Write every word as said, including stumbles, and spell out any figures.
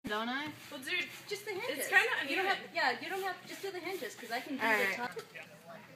Don't I? Well, dude, Just the hinges. it's kind of You don't have, yeah, you don't have, just do the hinges, because I can do All the right. top.